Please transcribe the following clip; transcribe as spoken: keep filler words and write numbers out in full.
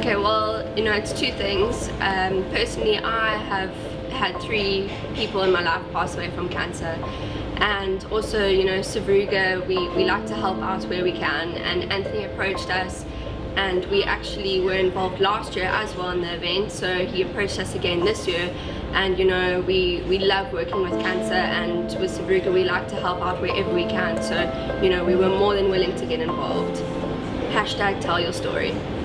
Okay, well, you know, it's two things. Um, personally, I have had three people in my life pass away from cancer, and also, you know, Savruga, we, we like to help out where we can, and Anthony approached us, and we actually were involved last year as well in the event, so he approached us again this year. And you know, we, we love working with CANSA, and with Savruga we like to help out wherever we can, so you know, we were more than willing to get involved. Hashtag tell your story.